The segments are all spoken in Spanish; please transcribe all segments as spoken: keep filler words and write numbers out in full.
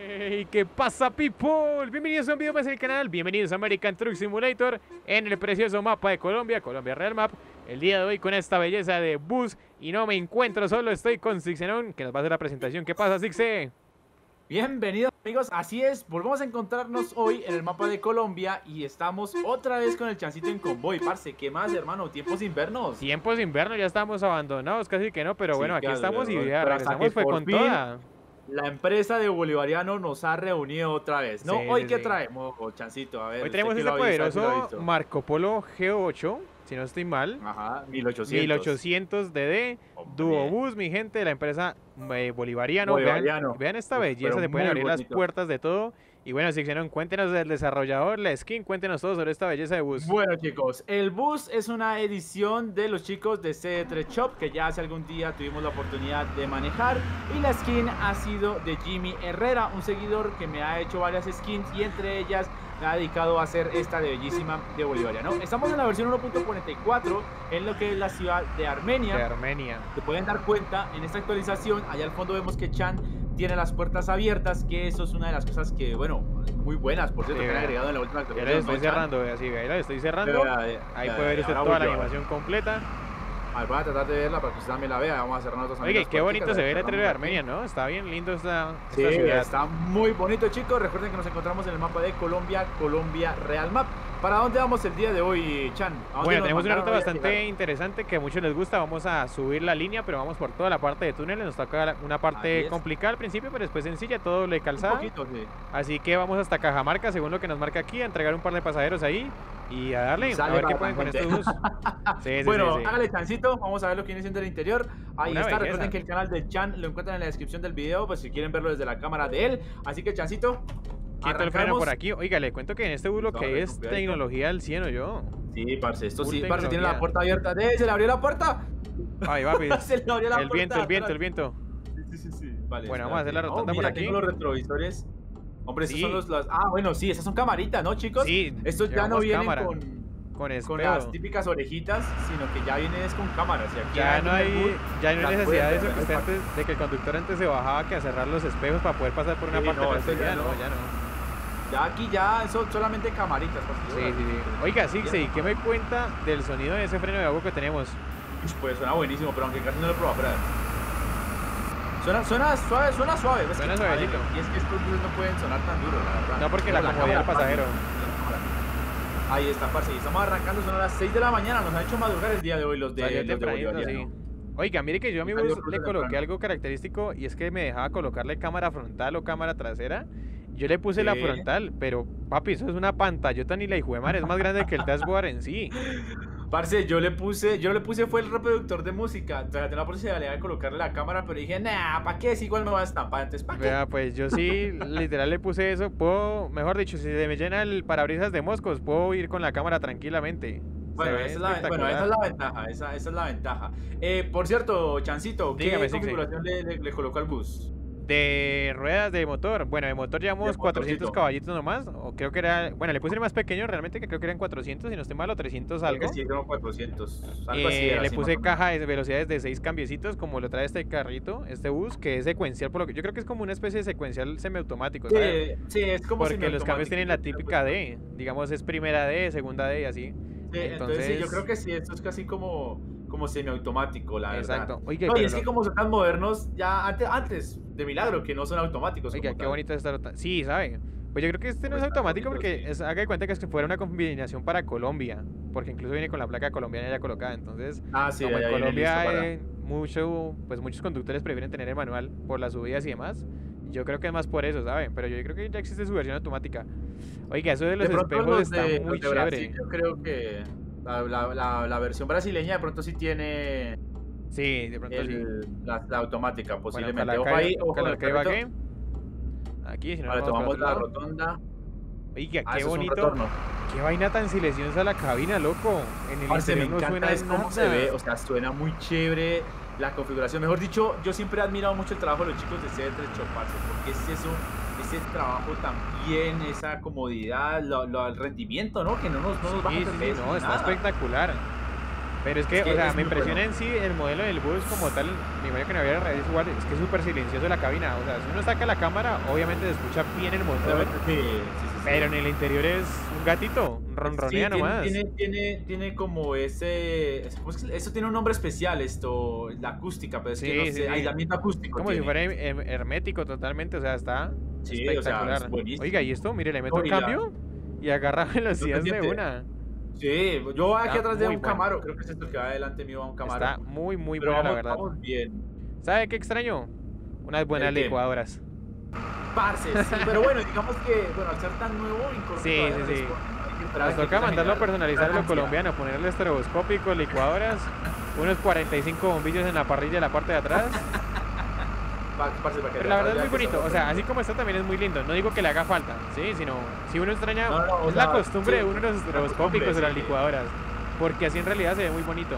Hey, ¿qué pasa, people? Bienvenidos a un video más en el canal, bienvenidos a American Truck Simulator en el precioso mapa de Colombia, Colombia Real Map. El día de hoy con esta belleza de bus y no me encuentro solo, estoy con Sixenon, que nos va a hacer la presentación. ¿Qué pasa, Sixe? Bienvenidos, amigos, así es, volvemos a encontrarnos hoy en el mapa de Colombia y estamos otra vez con el Chancito en convoy. Parce, ¿qué más, hermano? Tiempos sin vernos. Tiempos invierno, ya estamos abandonados, casi que no, pero Sí, bueno, aquí claro, estamos y pero ya hasta regresamos, que fue por con fin toda. La empresa de Bolivariano nos ha reunido otra vez, ¿no? Sí, Hoy, sí, ¿qué sí. traemos, Chancito? A ver, Hoy usted tenemos que este lo ha visto, que lo ha poderoso visto. Marco Polo G ocho, si no estoy mal. Ajá, mil ochocientos. mil ochocientos D D, Hombre. Duobus, mi gente, de la empresa eh, Bolivariano. Bolivariano. Vean, vean esta Uf, belleza, pero se pueden muy abrir las bonito. puertas de todo. Y bueno, Sixenon, cuéntenos del desarrollador, la skin, cuéntenos todo sobre esta belleza de bus. Bueno, chicos, el bus es una edición de los chicos de C D tres Shop que ya hace algún día tuvimos la oportunidad de manejar, y la skin ha sido de Jimmy Herrera, un seguidor que me ha hecho varias skins y entre ellas me ha dedicado a hacer esta de bellísima de Bolivariano. Estamos en la versión uno punto cuarenta y cuatro en lo que es la ciudad de Armenia. De Armenia. Se pueden dar cuenta en esta actualización, allá al fondo vemos que Chan tiene las puertas abiertas, que eso es una de las cosas que, bueno, muy buenas, por cierto, Sí, que han vea. agregado en la última Ya actualización. les estoy ¿no, Chan? cerrando, vea, sí, vea, ahí la estoy cerrando. Vea, vea, Ahí vea, puede ver vea, usted ahora toda voy la yo. animación completa. A ver, voy a tratar de verla para que usted también la vea. Vamos a cerrar nosotros. Oye, qué bonito se ve el letrero de Armenia, ¿no? Está bien lindo esta, Sí, esta ciudad. está muy bonito, chicos. Recuerden que nos encontramos en el mapa de Colombia, Colombia Real Map. ¿Para dónde vamos el día de hoy, Chan? ¿A dónde Bueno, nos tenemos una mandaron ruta hoy a bastante llegar? interesante que a muchos les gusta. Vamos a subir la línea, pero vamos por toda la parte de túneles. Nos toca la- una Así parte es. complicada al principio, pero después sencilla, todo de Un calzada. poquito, sí. Así que vamos hasta Cajamarca, según lo que nos marca aquí, a entregar un par de pasajeros ahí y a darle, Y a sale ver qué para pueden con gente. estos bus. Sí, sí, Bueno, sí, sí. hágale, Chancito. Vamos a ver lo que viene siendo el interior. Ahí Una está. belleza. Recuerden que el canal de Chan lo encuentran en la descripción del video, pues si quieren verlo desde la cámara de él. Así que, Chancito, Quieto el freno arrancamos. por aquí. Oiga, le cuento que en este bus lo Suave, que es con cuidadito. tecnología al cien, ¿o yo? Sí, parce, esto Full sí, parce, tiene tecnología. la puerta abierta. ¡Eh, se le abrió la puerta! Ahí va, pues. Se le abrió la El puerta viento, el de viento, atrás. el viento. Sí, sí, sí. Vale, Bueno, vamos a hacer la espérate. rotonda Oh, por mira, aquí. tengo los retrovisores. Hombre, estos Sí. son los... Las... Ah, bueno, sí, esas son camaritas, ¿no, chicos? Sí, Estos ya no llevamos vienen cámara. con, Con con espejo. las típicas orejitas, sino que ya vienen es con cámaras. Y aquí Ya en no el hay, bus ya no hay las necesidad puedes de eso ver, que usted ¿no? antes, de que el conductor antes se bajaba que a cerrar los espejos para poder pasar por una Sí, parte no, de eso ya no, no. ya no. Ya aquí ya son solamente camaritas. Sí, sí, sí. Oiga, Sixe, ¿y qué me cuenta del sonido de ese freno de agua que tenemos? Pues suena buenísimo, pero aunque casi no lo he probado, espera. Suena, suena suave, suena suave. ¿ves? Suena Que- suavecito. a ver, Y es que estos buses no pueden sonar tan duro, la verdad. No, porque Pero la comodidad del cámara, pasajero. Ahí está, parce. Y estamos arrancando, son las seis de la mañana. Nos han hecho madrugar el día de hoy los de, Salió los de tempranito, Bolivariano. sí. Oiga, mire que yo a mi Salió bus súper le coloqué temprano. algo característico y es que me dejaba colocarle cámara frontal o cámara trasera. Yo le puse la Sí. frontal, pero papi, eso es una pantallota ni la hijo de madre, es más grande que el dashboard en sí. Parce, yo le puse, yo le puse fue el reproductor de música. O sea, tenía la posibilidad de colocarle la cámara, pero dije, nah, ¿para qué? Si igual me va a estampar, entonces, ¿para qué? Vea, pues yo sí, literal le puse eso. Puedo, mejor dicho, si se me llena el parabrisas de moscos, puedo ir con la cámara tranquilamente. Se Bueno, ve esa es, la, bueno, esa es la ventaja, esa, esa es la ventaja. Eh, por cierto, Chancito, ¿qué Dígame, Sixi. configuración le, le, le colocó al bus? De ruedas de motor, bueno, de motor llevamos De cuatrocientos motorcito. caballitos nomás, o creo que era, bueno, le puse el más pequeño realmente, que creo que eran cuatrocientos, si no estoy mal, o trescientos Creo algo. que sí, fueron cuatrocientos. Algo así Eh, era, le sí, puse más o menos. caja de velocidades de seis cambiecitos, como lo trae este carrito, este bus, que es secuencial, por lo que yo creo que es como una especie de secuencial semiautomático, ¿sabes? Sí, sí, es como Porque los cambios semiautomático. tienen la típica D, digamos es primera D, segunda D y así. Sí, entonces, sí, yo creo que sí, esto es casi como, como semiautomático, la verdad. Exacto. Oiga, No, y pero es lo- que como son tan modernos, ya antes, antes de milagro, que no son automáticos. Oiga, como qué tal. bonito esta ruta. Sí, ¿sabe? Pues yo creo que este no Pues es está automático bonito, porque sí. es, haga de cuenta que es que fuera una combinación para Colombia, porque incluso viene con la placa colombiana ya colocada, entonces Ah, sí, como en ya viene listo Colombia para- eh, mucho, pues muchos conductores prefieren tener el manual por las subidas y demás. Yo creo que es más por eso, ¿saben? Pero yo creo que ya existe su versión automática. Oiga, eso de los De pronto espejos los está de, muy los de chévere. Brasil, yo creo que la, la, la, la versión brasileña de pronto sí tiene Sí, de pronto sí. el, la, la automática, Bueno, posiblemente. Ojo ahí, ojo con el que baje. carrito. Aquí, si no Vale, nos vamos tomamos para la otro lado. rotonda. Oiga, Ah, qué eso es un bonito. retorno. Qué vaina tan silenciosa la cabina, loco. En el Parce, me interior no encanta suena es cómo nada. se ve, o sea, suena muy chévere la configuración. Mejor dicho, yo siempre he admirado mucho el trabajo de los chicos de C D tres Shop, parce, porque es eso, ese trabajo también, esa comodidad, lo, lo- el rendimiento, ¿no? Que no nos, no nos baja Sí, el sí, sí, F P S no, ni está nada. espectacular. Pero es que, Es que o sea, es me muy impresiona bueno. en sí el modelo del bus como tal, me imagino que no había redes igual, es que es súper silencioso la cabina, o sea, si uno saca la cámara, obviamente se escucha bien el motor, Obviamente, sí, sí, sí, sí. pero en el interior es un gatito, Sí, ronronea tiene, nomás. tiene, tiene, tiene como ese, es- ¿cómo es que- eso tiene un nombre especial, esto, la acústica, pero es que no Sí, sí, sé, sí. aislamiento acústico Como si tiene. fuera her- her- hermético totalmente, o sea, está Sí, o sea, es espectacular. Oiga, ¿y buenísimo. esto? Mire, le meto No, y la, cambio y agarra no se velocidades de siente. una. Sí, yo voy aquí Está atrás de muy un bueno. Camaro, creo que es esto que va adelante mío va un Está Camaro, muy, muy pero bueno, la vamos, verdad. vamos bien. ¿Sabe qué extraño? Unas buenas ¿El qué? licuadoras. Parce, sí, pero bueno, digamos que, bueno, al ser tan nuevo, incorpora Sí, todavía sí, no sí. responde, ¿no? Hay que esperar Nos a que toca empiece a mandarlo a generar personalizar a lo fragancia. colombiano, ponerle estroboscópico, licuadoras, unos cuarenta y cinco bombillos en la parrilla de la parte de atrás. Pa- parce, para que Pero la verdad es vea muy que bonito, estamos o sea, con- así como está también es muy lindo. No digo que le haga falta, ¿sí? Sino, si uno extraña, No, no, o es la sea, costumbre sí, de uno de los la estroboscópicos costumbre, de las sí. licuadoras. Porque así en realidad se ve muy bonito.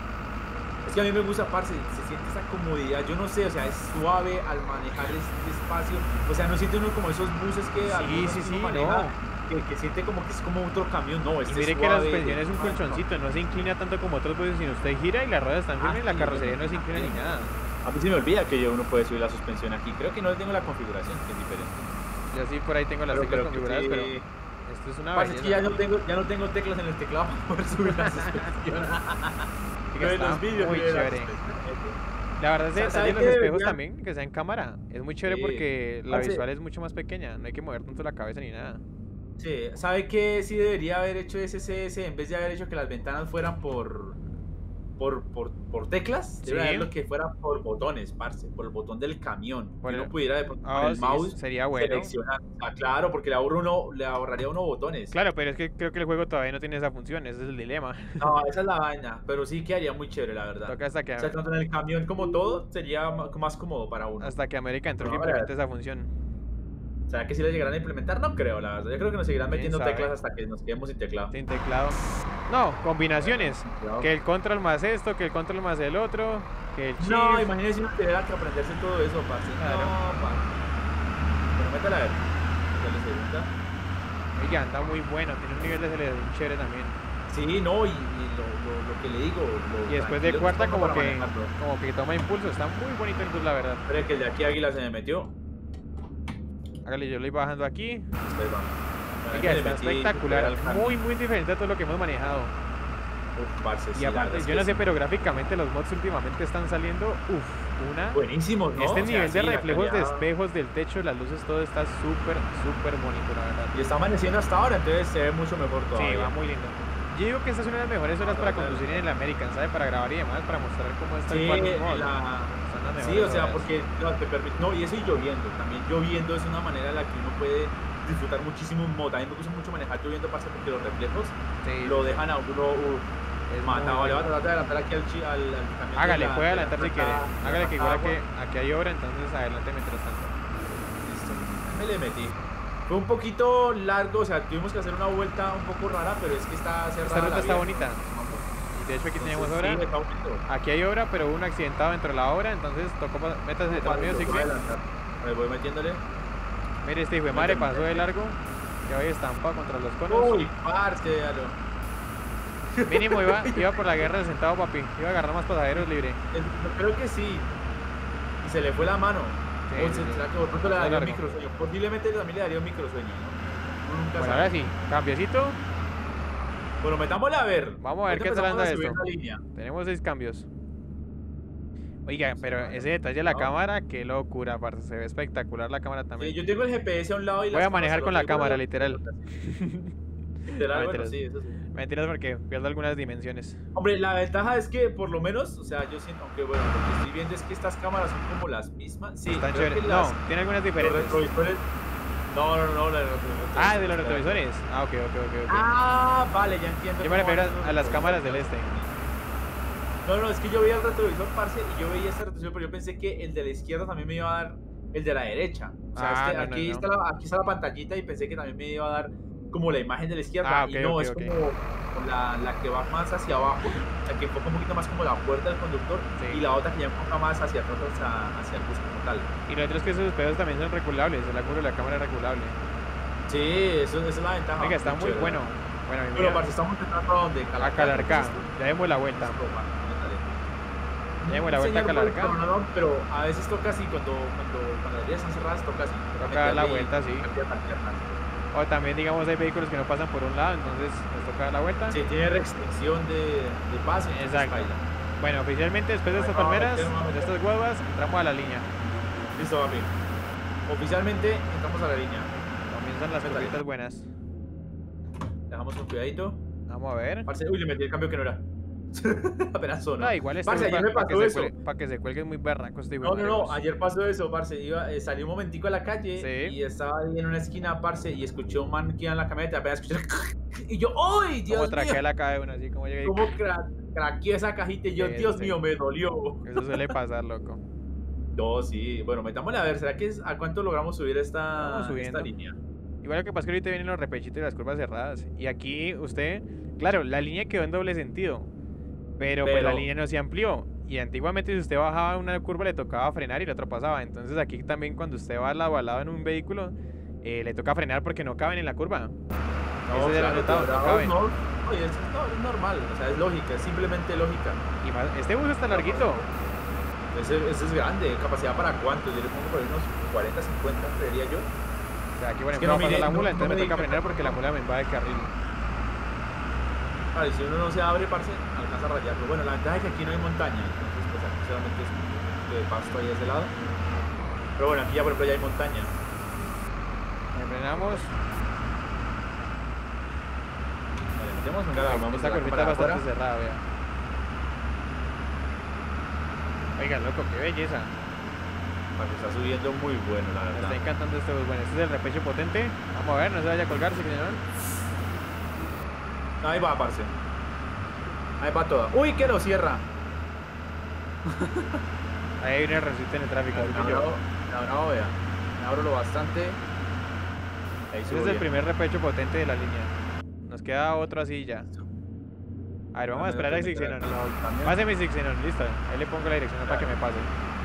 Es que a mí me gusta, parce, se siente esa comodidad, yo no sé, o sea, es suave al manejar este espacio, o sea, no siente uno como esos buses que algunos sí, que sí, uno maneja, no. que, que siente como que es como otro camión, no, Y este mire es que la suave, suspensión es un de- colchoncito, no se inclina tanto como otros buses, sino usted gira y las ruedas están firmes y la sí, carrocería bueno, no se inclina ni también. nada. A mí se me olvida que yo uno puede subir la suspensión aquí, creo que no tengo la configuración, que es diferente. Yo sí por ahí tengo las Pero teclas creo que configuradas, sí. pero esto es una Parce, es que ya belleza. no tengo, ya no tengo teclas en el teclado para poder subir la suspensión. Así que Pero en está los vídeos muy se ve la chévere. suspensión. La verdad es Sa- que ¿sabe los qué espejos deberían? también, que sea en cámara, es muy chévere Sí. porque la Parce, visual es mucho más pequeña, no hay que mover tanto la cabeza ni nada. sí, ¿sabe qué sí debería haber hecho S C S en vez de haber hecho que las ventanas fueran por por, por, por teclas? Debería Sí. haberlo que fuera por botones, parce, por el botón del camión. Por Que el- uno pudiera de pronto Ah, con el sí, mouse sería bueno. seleccionar. Ah, claro, porque le, ahorra uno, le ahorraría uno botones. Claro, pero es que creo que el juego todavía no tiene esa función, ese es el dilema. No, esa es la vaina, pero sí quedaría muy chévere, la verdad. Toca hasta que, O sea, tanto en el camión como todo sería ma- más cómodo para uno. hasta que American Truck Pero ahora- implemente esa función. ¿Será que si la llegarán a implementar? No creo, la verdad. Yo creo que nos seguirán ¿Quién metiendo sabe? teclas hasta que nos quedemos sin teclado. Sin teclado. No, combinaciones. Cuidado. Que el control más esto, que el control más el otro, que el chip. No, imagínese uno tuviera que aprenderse todo eso, parce. Claro. No, parce. Bueno, métala a ver. Dale segunda. Oiga, anda muy bueno, tiene un nivel de aceleración chévere también. Sí, no, y, y lo, lo, lo que le digo. Lo Y después de tranquilo cuarta está como para que, manejarlo. como que toma impulso, está muy bonito el bus la verdad. Espera que el de aquí Águila se me metió. Hágale, yo lo iba bajando aquí. Después vamos. Oiga, Le está metí espectacular, al cambio. muy muy diferente a todo lo que hemos manejado. Uf, parce, sí, Y la aparte, verdad es yo que no sé, sí. pero gráficamente los mods últimamente están saliendo, uff, una... Buenísimos, ¿no? Este O sea, nivel de sí, la reflejos de calidad- espejos, del techo, las luces, todo está súper, súper bonito, la verdad. Y está amaneciendo hasta ahora, entonces se ve mucho mejor todavía. Sí, va muy lindo. Yo digo que esta es una de las mejores horas para conducir en el American, ¿sabe? Para grabar y demás, para mostrar cómo está el Sí, cual los mods. la... Son las sí, mejores o sea, horas. porque no, te permite... No, y eso y lloviendo. También lloviendo es una manera en la que uno puede disfrutar muchísimo un mod. A mí me gusta mucho manejar lloviendo, parce, porque los reflejos Sí, lo dejan a uno uf, es matado. muy Le voy a bueno. tratar de adelantar aquí al, chi- al, al camión. Hágale, de la- puede de la adelantar si planta- quiere. Hágale que igual agua. aquí, aquí hay obra, entonces adelante mientras tanto. Listo. Me le metí. Fue un poquito largo, o sea, tuvimos que hacer una vuelta un poco rara, pero es que está cerrada. Esta ruta la está vía. bonita. Y de hecho aquí teníamos Entonces, obra. sí, está bonito. Aquí hay obra, pero hubo un accidentado dentro de la obra, entonces tocó pa- métase detrás mío, Vale, sí lo voy a que. adelantar. Me voy metiéndole. Mire, este hijo de madre pasó de largo. Que hoy estampado contra los conos. Uy, parce, aló. Mínimo iba, iba por la guerra sentado, papi. Iba a agarrar más pasajeros libre. El- Yo creo que sí. Y se le fue la mano. Sí, o sí, se- sí. será que por pronto le Está daría un largo. microsueño. Posiblemente también le daría un microsueño, ¿no? Uno nunca Bueno, sabe. ahora sí, cambiecito. Bueno, metámosle a ver. Vamos a ver Ahorita qué tal empezamos anda a subir esto. la línea. Tenemos seis cambios. Oiga, pero vale. ese detalle de la No. cámara, qué locura, parce. Se ve espectacular la cámara Sí, también. yo tengo el G P S a un lado y Voy las a manejar cámaras con al la otro. cámara, Yo- literal. Literal, No, bueno, mentiras. sí, eso sí. Mentiras porque pierdo algunas dimensiones. Hombre, la ventaja es que por lo menos, o sea, yo siento, aunque bueno, lo que estoy viendo es que estas cámaras son como las mismas. Sí, Están creo chéveres. que No, las, tiene algunas los diferentes. retrovisores. No, no, no, la de los retrovisores. Ah, de los retrovisores. Ah, ok, ok, ok. ok. Ah, vale, ya entiendo. Yo me cómo refiero van a, esos a las cámaras del retrovisores. este. No, no, es que yo veía el retrovisor, parce, y yo veía este retrovisor, pero yo pensé que el de la izquierda también me iba a dar el de la derecha. O sea, Ah, este- no, no, aquí, no. Está la, aquí está la pantallita y pensé que también me iba a dar como la imagen de la izquierda. Ah, ok, y no, ok, es ok. como, como la, la que va más hacia abajo, la que enfoca un poquito más como la puerta del conductor, Sí. y la otra que ya enfoca más hacia atrás, hacia, hacia el bus como tal. Y lo otro es que esos espejos también son regulables. El ángulo de la cámara es regulable. Sí, eso, esa es la ventaja. Oiga, está muy chévere. bueno. Bueno, Bueno, bienvenido parce, estamos entrando a donde a Calarcá. Calarcá. ¿Listo? Ya demos la vuelta. Listo, parce, métale. Ya demos la vuelta a Señor, por el Calarcá. cronómetro, pero a veces toca así, cuando, cuando, cuando las vías están cerradas, toca así. Toca dar la meterle y vuelta, sí. cambiar las piernas. O también, digamos, hay vehículos que no pasan por un lado, entonces nos toca dar la vuelta. Sí, tiene restricción de, de paso. entonces Exacto. baila. Bueno, oficialmente después de Ay, estas no, palmeras, meter, no, de meter. estas guaguas, entramos a la línea. Listo, papi. Oficialmente entramos a la línea. Comienzan las Métale. curvitas buenas. Dejamos con cuidadito. Vamos a ver. Parce, uy, le metí el cambio que no era. Apenas sonó. No, igual este Parce, ayer me para que, pasó se eso. cuelgue- pa' que se cuelgue muy berraco este No, no, no, hijuemadre. ayer pasó eso, parce. Iba, eh, salí un momentico a la calle Sí. y estaba ahí en una esquina, parce, y escuché un man que iba en la camioneta, apenas escuché y yo, ¡ay, Dios Como traquea mío! la caja de uno, así como llega y... ¿Cómo cra craqueé esa cajita? Y yo, Sí, Dios sí. mío, me dolió. Eso suele pasar, loco. No, sí, bueno, metámosle a ver, ¿será que es, a cuánto logramos subir esta, Vamos subiendo. esta línea? Igual lo que pasa es que ahorita vienen los repechitos y las curvas cerradas. Y aquí usted, claro, la línea quedó en doble sentido. Pero, pues la Pero- línea no se amplió. Y antiguamente si usted bajaba una curva le tocaba frenar y la otra pasaba. Entonces aquí también cuando usted va lado a lado en un vehículo, eh, le toca frenar porque no caben en la curva. Eso ya lo he notado, no pero caben. no, oye, es, no, es normal, o sea, es lógica, es simplemente lógica. Y más, este bus está larguito. Ese, ese es grande, ¿capacidad para cuánto? Yo le pongo por ahí unos cuarenta, cincuenta, creería yo. O sea, aquí por Es que ejemplo no va a pasar miré- la no- mula, no entonces me me di toca cuenta frenar porque la mula me va de carril. Vale, si uno no se abre, parce, alcanza a rayarlo. Bueno, la ventaja es que aquí no hay montaña, entonces pues aquí solamente es un poquito de pasto ahí de ese lado. Pero bueno, aquí ya por ejemplo ya hay montaña. Me frenamos. Vale, metemos, venga, vamos Esta a la curvita cámara es de bastante afuera. cerrada, vea. Oiga, loco, qué belleza. Parce, está subiendo muy bueno, la Me verdad. está encantando este bus. Bueno, este es el repecho potente. Vamos a ver, no se vaya a colgarse, que no. Ahí va, parce. Ahí va toda. Uy, que lo cierra. Ahí viene el resultado en el tráfico. Me así que abro, yo- me abro, vea. Me abro lo bastante. Ahí Este subo es el bien. primer repecho potente de la línea. Nos queda otro así ya. A ver, vamos a esperar a Sixenon. Páseme Sixenon, listo. Ahí le pongo la dirección para que me pase.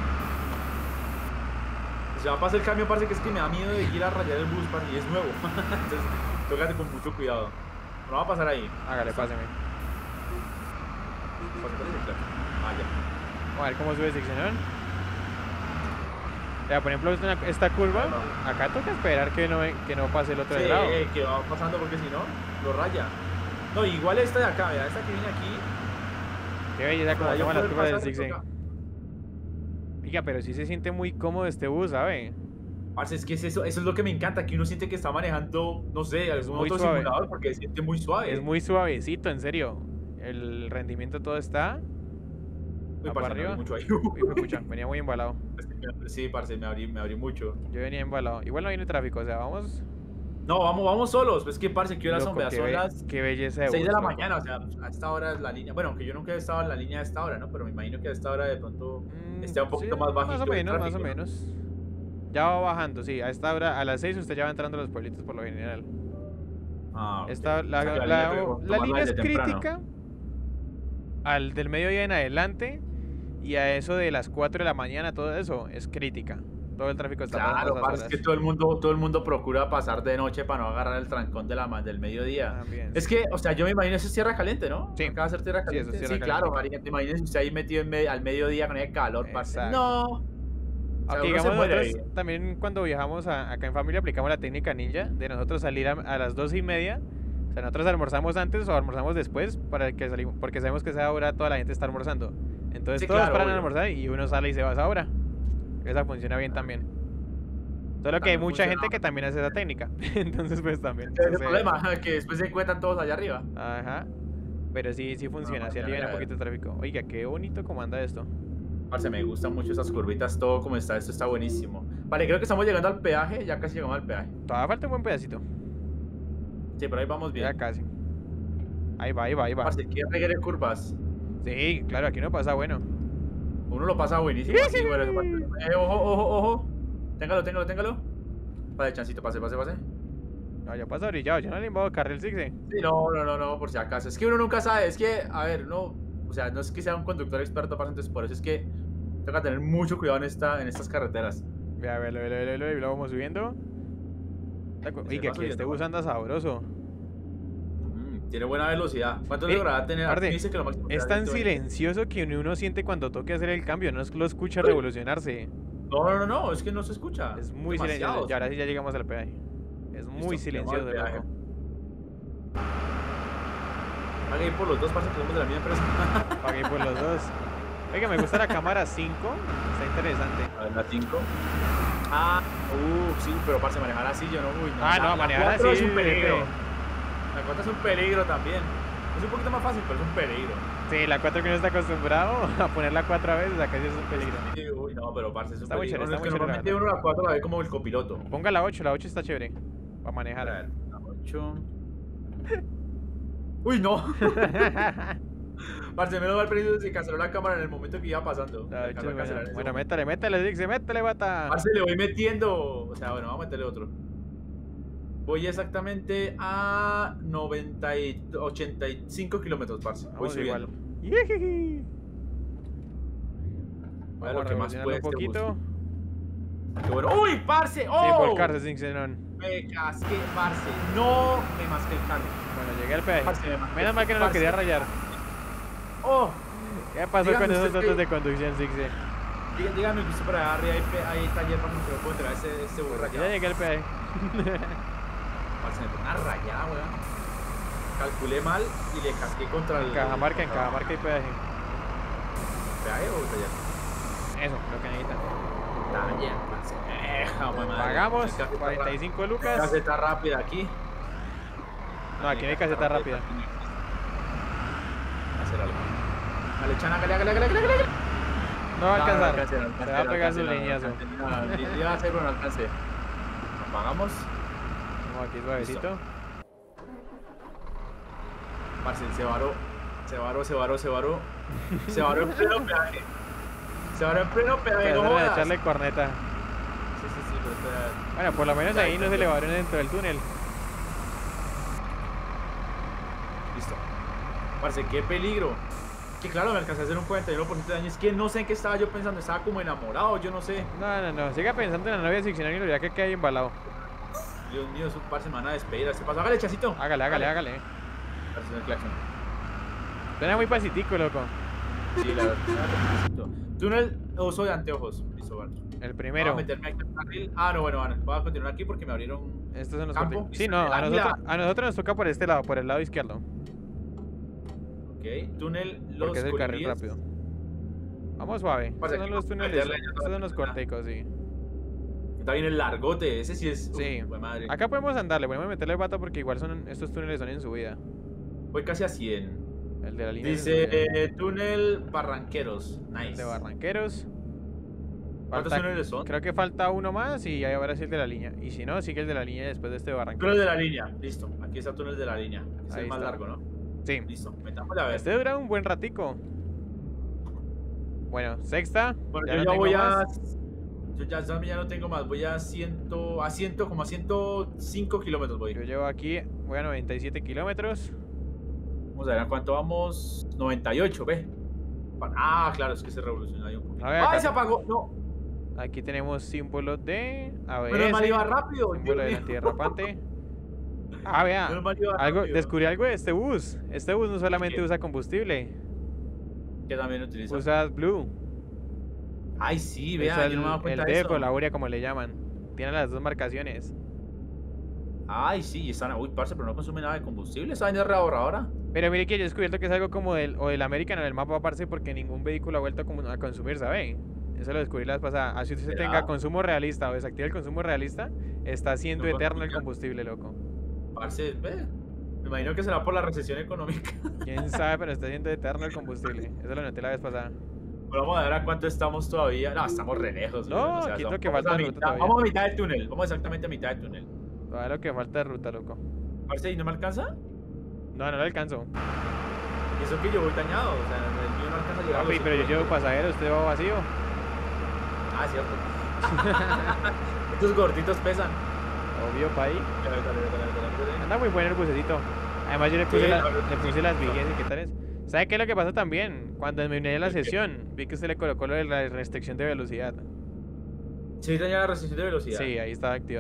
Se va a pasar el cambio, parce, que es que me da miedo de ir a rayar el bus, parce, y es nuevo. Entonces, tócate con mucho cuidado. No va a pasar ahí. Hágale, páseme. Pase, pase, claro. Ah, ya. Vamos a ver cómo sube Sixenon. Ya, por ejemplo, esta, esta curva, acá toca esperar que no, que no pase el otro Sí, de lado. eh, que va pasando porque si no, lo raya. No, igual esta de acá, vea, esta que viene aquí. Qué belleza como para yo toma las poder curvas del pasar, Sixen. toca- Oiga, pero sí se siente muy cómodo este bus, ¿sabe? Parce, es que es eso, eso es lo que me encanta, que uno siente que está manejando, no sé, algún muy otro suave. simulador porque se siente muy suave. Es muy suavecito, en serio. El rendimiento todo está. Uy, ¿a parce, para me abrí arriba? mucho ahí. Uy, fue pucha, venía muy embalado. Sí, parce, me abrí, me abrí mucho. Yo venía embalado. Igual no viene tráfico, o sea, vamos. No, vamos, vamos solos. Pues que, parce, ¿qué horas son? Loco, Vea, qué, son be- las qué belleza de seis de bus, la loco. mañana, o sea, a esta hora es la línea. Bueno, aunque yo nunca he estado en la línea a esta hora, ¿no? Pero me imagino que a esta hora de pronto Mm, esté un poquito sí, más bajito. Más o el menos, más o tráfico, ¿no? menos. Ya va bajando, sí. A esta hora, a las seis usted ya va entrando a los pueblitos por lo general. Ah, ok. Esta, la, O sea, que la- línea la tengo que tomarla línea es desde temprano. crítica al del mediodía en adelante y a eso de las cuatro de la mañana, todo eso es crítica. Todo el tráfico está pasando Claro, a parce, esas es que horas. todo el mundo, todo el mundo procura pasar de noche para no agarrar el trancón de la, ma- del mediodía. También, Es sí. que, o sea, yo me imagino eso es tierra caliente, ¿no? Sí. Acaba de ser tierra Sí, eso caliente. es Sí, tierra claro, calientica. marica, te imaginas usted ahí metido en me- al mediodía con ese calor, parce. Exacto. No. O sea, Aquí, uno se digamos, muere nosotros ahí. también cuando viajamos a- acá en familia aplicamos la técnica ninja de nosotros salir a, a las doce y media. O sea, nosotros almorzamos antes o almorzamos después para que salimos, porque sabemos que a esa hora toda la gente está almorzando. Entonces Sí, todos claro, paran a obvio. almorzar y uno sale y se va a esa hora. Esa funciona bien también. Solo que hay También mucha funciona. gente que también hace esa técnica. Entonces pues también. Ese es el sucede. problema, que después se encuentran todos allá arriba. Ajá. Pero sí, sí funciona, No, sí ya, alivia ya, un ya. poquito el tráfico. Oiga, qué bonito cómo anda esto. Parce, me gustan mucho esas curvitas, todo como está, esto está buenísimo. Vale, creo que estamos llegando al peaje, ya casi llegamos al peaje. Todavía falta un buen pedacito. Sí, pero ahí vamos bien. Ya casi. Ahí va, ahí va, ahí va. Parce, ¿qué reguere curvas? Sí, claro, aquí no pasa bueno. Uno lo pasa buenísimo. Así, bueno, eso pasa. Eh, ojo, ojo, ojo. Téngalo, téngalo, téngalo. Pase, chancito, pase, pase, pase. No, ya pasa brillado, yo no le invado carril Six. Sí, no, no, no, no, por si acaso. Es que uno nunca sabe, es que, a ver, no, o sea, no es que sea un conductor experto, parce, entonces por eso es que toca tener mucho cuidado en, esta, en estas carreteras. Vea, vea, vea, vea, vea, vea, lo vamos subiendo. Sí, Oiga, va que este subiendo, bus va. anda sabroso. Mm, Tiene buena velocidad. ¿Cuánto Eh, logrará tener? aparte, Dice que lo máximo que Es da tan ciento veinte. silencioso que uno siente cuando toque hacer el cambio, no es que lo escucha revolucionarse. No, no, no, no, es que no se escucha. Es muy demasiado. silencioso. Y ahora sí ya llegamos al peaje. Es muy Listo, silencioso, llegamos al loco. Pague ir por los dos, parce, que somos de la misma empresa. Pagué por los dos. Oiga, me gusta la cámara cinco. Está interesante. A ver, la cinco. Ah, uh, sí, pero parce, manejar así yo no. Uy, no. Ah, la- no, la manejar cuatro así, es un peligro. bebé. La cuatro es un peligro también. Es un poquito más fácil, pero es un peligro. Sí, la cuatro que no está acostumbrado a poner la cuatro a veces, acá sí es un peligro. Sí, uy, no, pero parce, es un Está muy peligro. chévere, No, está es que muy chévere, la normalmente uno la cuatro la ve como el copiloto. Ponga la ocho, la ocho está chévere. Para A manejar. ver, la ocho. Uy, no. Parce, menos mal preciso se canceló la cámara en el momento que iba pasando. La La ocho cámara es cancelar buena. en ese Bueno, momento. métale, métale, Dixie, métale, bata. Parce, le voy metiendo. O sea, bueno, vamos a meterle otro. Voy exactamente a noventa y ochenta y cinco kilómetros, parce. Voy Vamos subiendo. igual. Yijiji. Vaya Vamos lo a que más revolucionarlo puede un este poquito. bus. Qué bueno. ¡Uy, parce! Sí, ¡Oh! volcarse sin xenón. Me casqué, parce. No me masqué el carro. Bueno, llegué al peaje. Parce, me masqué. Menos mal que no lo Parce. quería rayar. ¡Oh! ¿Qué pasó Dígame con esos usted datos que- de conducción, Sixie? Dígame, dígame que usted por allá arriba hay, pe- hay taller para que lo puedo entregar ese, ese burro Ya allá. llegué al peaje. Parce, me pone una rayada, weón. Calculé mal y le casqué contra el. En Cajamarca, en contra- Cajamarca hay peaje. ¿Peaje o taller? Eso, lo que necesitan. Taller, parce. Eh, jue madre. Pagamos Caseta cuarenta y ra- cinco lucas. Caseta rápida aquí. No, aquí no hay caseta rápida. Hacer algo. Dale, chana, hágale, hágale, hágale, hágale, hágale. No va a alcanzar. alcancé, no Se alcancé, va a no pegar su alcancé, no leñazo. alcancé, no, no, iba a hacer, pero no alcancé. Apagamos. Vamos aquí suavecito. Parce, se varó. Se varó, se varó, se varó. Se varó en pleno peaje. Se varó en pleno peaje, no Empezaron a jodas. echarle corneta. Sí, sí, sí, pero espera. Bueno, por lo menos ahí no se le va a ver dentro del túnel. Listo. Parce, qué peligro. Que claro, me alcancé a hacer un cuarenta y uno por ciento de daño. Es que no sé en qué estaba yo pensando. Estaba como enamorado, yo no sé. No, no, no. Siga pensando en la novia seccional y lo ya que queda ahí embalado. Dios mío, es un par semana de despedida. ¿Se pasó? Hágale, chacito. Hágale, hágale, hágale. Parce, el claxon. Suena muy pasitico, loco. Sí, la verdad. Chacito. Túnel, uso de anteojos. Listo, vale. El Voy primero. a meterme aquí al carril. Ah, no, bueno, bueno. Voy a continuar aquí porque me abrieron. Estos son los Campo. cortes. Sí, no, a Águila. nosotros, a nosotros nos toca por este lado, por el lado izquierdo. Ok, túnel Los Porque es el carril Colibríes. rápido. Vamos suave. Pasa Estos son que los vamos a túneles. meterle ya Estos toda son la los pena. corticos, sí. Está bien el largote. Ese sí es. Sí. Uf, jue madre. Acá podemos andarle, podemos meterle pata porque igual son estos túneles son en subida. Voy casi a cien. El de la línea es en subida. Dice eh, túnel Barranqueros. El Nice. de Barranqueros. ¿Cuántos Falta- túneles son? Creo que falta uno más y ahí ahora sí el de la línea. Y si no, sigue el de la línea después de este de Barranqueros. Túnel de la línea. Listo. Aquí está túnel de la línea. Es Ahí el más está. largo, ¿no? Sí. Listo. Metámosle a ver. Este dura un buen ratico. Bueno, sexta. Bueno, ya yo no ya tengo voy más. a. Yo ya, ya no tengo más. Voy a ciento. A ciento, como a ciento cinco kilómetros voy. Yo llevo aquí, voy a noventa y siete kilómetros. Vamos a ver a cuánto vamos. noventa y ocho, ve. Pa- Ah, claro, es que se revolucionó ahí un poquito. A ver, acá- ¡Ay, se apagó! No. Aquí tenemos símbolo de A B Menos mal S, iba rápido. símbolo Dios del mío. antiderrapante. Ah, vea, Menos mal iba algo, rápido. descubrí algo de este bus. Este bus no solamente ¿Qué? usa combustible, Que también utiliza. usa Blue. Ay, sí, vea, Usa yo no me he dado el, cuenta el de D eso. F o la Uria como le llaman. Tiene las dos marcaciones. Ay, sí, y están. Uy, parce, pero no consume nada de combustible. Esa vaina es reahorradora. Pero mire que yo he descubierto que es algo como del, o del American en el mapa aparte porque ningún vehículo ha vuelto a, como- a consumir, ¿sabe? Eso lo descubrí la vez pasada. Así usted ¿Será? tenga consumo realista o desactiva el consumo realista, está siendo No eterno el consume. combustible, loco. Parce, ve. Me imagino que será por la recesión económica. Quién sabe, pero está siendo eterno el combustible. Eso lo noté la vez pasada. Pero vamos a ver a cuánto estamos todavía. No, estamos re lejos. No, weón, o sea, aquí es lo estamos- que vamos falta a de ruta mitad- todavía. Vamos a mitad del túnel. Vamos exactamente a mitad del túnel. Todavía lo que falta de ruta, loco. Parce, ¿y no me alcanza? No, no lo alcanzo. Y eso que yo voy dañado. O sea, el mío no alcanza a llegar a Papi, los pero yo cinco. llevo pasajero, usted va vacío. Ah, cierto. Estos gorditos pesan. Obvio, pa' ahí. Dale, dale, dale, dale, dale. Anda muy bueno el bucecito. Además yo le puse, Sí, la- la verdad le es puse que las sí. vigas y qué tales. ¿Sabe qué es lo que pasa también? Cuando terminé la ¿El qué? sesión, vi que usted le colocó lo de la restricción de velocidad. Sí, tenía la restricción de velocidad. Sí, ahí estaba activada.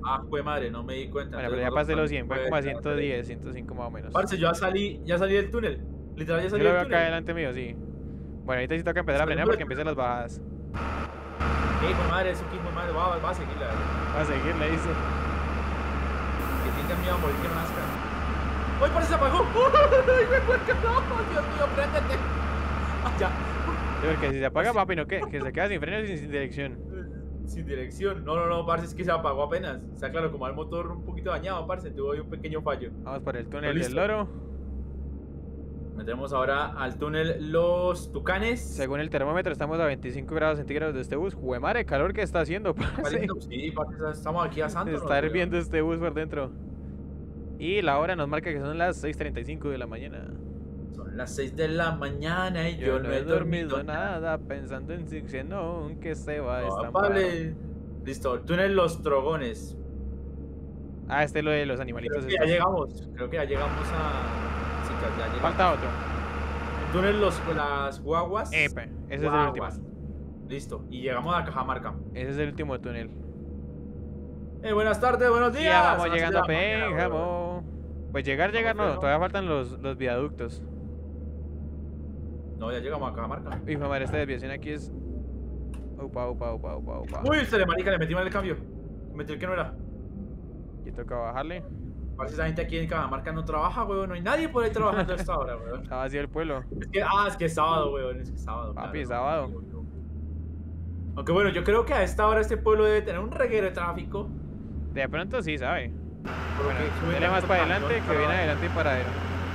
Ah, fue madre, no me di cuenta. Bueno, pero ya pasé los cien, van como a ciento diez, ciento cinco más o menos. Parce, yo ya salí, ya salí del túnel. Literal, ya Yo salí lo del veo acá túnel. delante mío, sí. Bueno, ahorita sí toca empezar a frenar porque empiezan las bajadas. Ey, fue madre, eso aquí, fue madre. Va, va a seguirla. Va a seguir, le dice. Que tengan miedo a morir que nazca. ¡Uy, parece se apagó! ¡Uy, me cuerca! ¡No! ¡Dios mío, préndete! Ah, ya. Sí, porque si se apaga, papi, ¿no qué? Que se queda sin frenos y sin dirección. Sin dirección. No, no, no, parce, es que se apagó apenas. O sea, claro, como el motor un poquito dañado, parce, tuvo ahí un pequeño fallo. Vamos por el túnel Listo. del loro. Metemos ahora al túnel Los Tucanes. Según el termómetro, estamos a veinticinco grados centígrados de este bus. Jue madre, calor que está haciendo, parce. Sí, parce, estamos aquí asando. Está hirviendo este bus por dentro. Y la hora nos marca que son las seis treinta y cinco de la mañana. Son las seis de la mañana y yo, Yo no he dormido nada, pensando en Xenon que se va a Oh, estampar. Pable. Listo, túnel Los Trogones. Ah, este es lo de los animalitos. Creo que ya estos. llegamos. Creo que ya llegamos a. Sí, que ya llegamos. Falta otro. Túnel Los Las Guaguas. Epe, ese es el último. Guaguas. Listo, y llegamos a Cajamarca. Ese es el último túnel. Eh, buenas tardes, buenos días. Ya vamos Son las llegando a siete de la mañana, Pénjamo. Pues llegar, llegar Vamos, no, pero- todavía faltan los, los viaductos. weón. No, ya llegamos a Cajamarca. Uy, mamá, esta desviación aquí es. Upa, upa, upa, upa, upa. Uy, se le marica, le metí mal el cambio. Metí el que no era. Aquí toca bajarle. Parece esa gente aquí en Cajamarca no trabaja, weón. No hay nadie por ahí trabajando a esta hora, weón. Está vacío el pueblo. Es que, ah, es que es sábado, weón. Es que es sábado. Papi, claro. sábado. Aunque bueno, yo creo que a esta hora este pueblo debe tener un reguero de tráfico. De pronto sí, sabe. Porque Bueno, sube dele más tanto para camión, adelante que pero- viene adelante y paradero.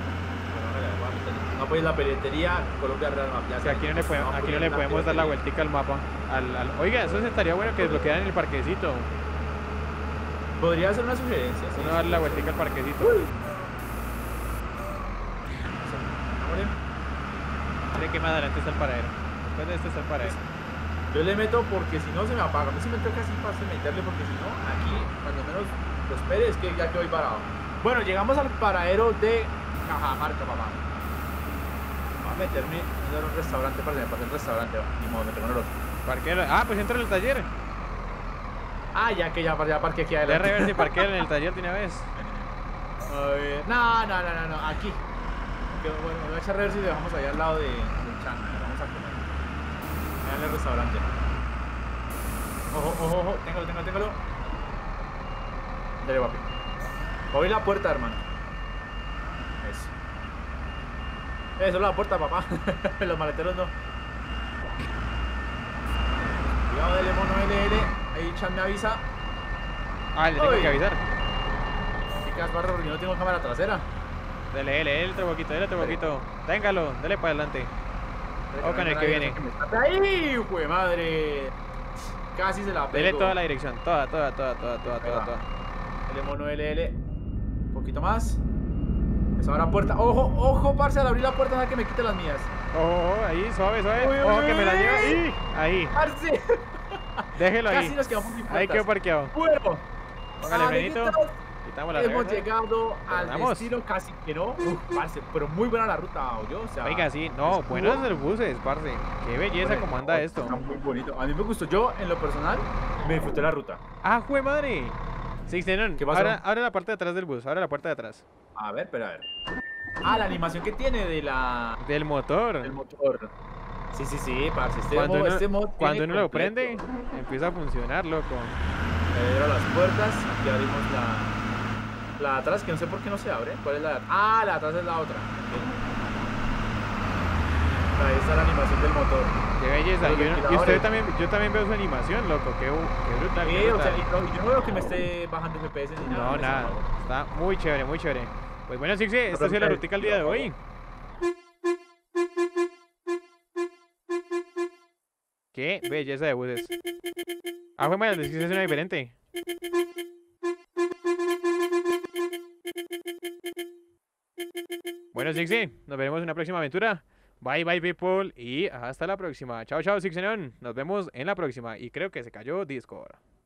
No, pues la peletería Colombia Real Map. Ya O sea, aquí no le, podemos, aquí no le podemos dar la vueltica al mapa. Al, al... Oiga, eso estaría bueno que desbloquearan el parquecito. Podría ser una sugerencia. Sí, Uno darle la vueltica al parquecito. Mire que más adelante está el paradero. Después de este está el paradero. Yo le meto porque si no se me apaga. A mí sí me toca así para meterle porque si no, aquí, cuando menos lo espere, es que ya quedo ahí parado. Bueno, llegamos al paradero de Cajamarca, papá. Voy a meterme en un restaurante para que me pase el restaurante. Ni modo, me tengo en el otro. Parquero. Ah, pues entra en el taller. Ah, ya que ya, ya parqué aquí De adelante. reverse y parquea en el taller de una vez. A ver. No, no, no, no, no, aquí. Que, bueno, me voy a echar reversa y le dejamos ahí al lado de, del chan. Vamos a comer. Allá en el restaurante. Ojo, ojo, ojo. Téngalo, téngalo, téngalo. Dale, papi. Voy la puerta, hermano. Eso. Eso es la puerta, papá. Los maleteros no. Cuidado, dele, mono, L L. Ahí Chan me avisa. Ah, le tengo Uy. que avisar. Chicas, barro, porque no tengo cámara trasera. Dele, dele, dele otro poquito, dele otro poquito. Téngalo, dele para adelante. Ojo con el que viene. ¡Ahí, jue madre! Casi se la pego. Dele toda la dirección, toda, toda, toda, toda, toda, Ahí toda, va. toda. L mono L L. Un poquito más. Eso abre la puerta. Ojo, ojo, parce, al abrir la puerta, deja que me quite las mías. Ojo, ojo, ahí, suave, suave. Uy, Ojo uy, que me la uy. lleva. Ahí, ahí. ¡Parce! Déjelo Casi ahí. nos quedamos sin Ahí quedó puertas. parqueado. Bueno, Póngale frenito. amiguitos, Quitamos la hemos reversa. llegado al Vamos. destino casi que no. Uf, parce, pero muy buena la ruta, yo, o sea. Oiga, sí, no, estuvo- buenos los buses, parce. Qué belleza Hombre, como no, anda esto. Está muy bonito. A mí me gustó. Yo, en lo personal, me disfruté la ruta. ¡Ah, jue madre! Sí, Xenon, ¿Qué pasó? Ahora, ahora la parte de atrás del bus, ahora la parte de atrás. A ver, pero a ver. Ah, la animación que tiene de la Del motor. del motor. Sí, sí, sí, parce. Este Cuando mod, uno, este mod cuando tiene uno lo completo. prende, empieza a funcionar, loco. Abrir las puertas. Aquí abrimos la, la de atrás, que no sé por qué no se abre. ¿Cuál es la de atrás? Ah, la de atrás es la otra. Ok. Ahí está la animación del motor. Qué belleza. Los Yo, y ventiladores. usted también, yo también veo su animación, loco. Qué, qué brutal, qué Sí, o brutal. sea, y no- yo no veo que me esté bajando F P S ni nada. No, me nada. desahogo. Está muy chévere, muy chévere. Pues bueno, Sixi, esta ha sido la rutica el día de hoy. Qué belleza de buses. Ah, fue mal, es que es una diferente. Bueno, Sixi, nos veremos en una próxima aventura. Bye, bye, people. Y hasta la próxima. Chao, chao, Sixenon. Nos vemos en la próxima. Y creo que se cayó Discord.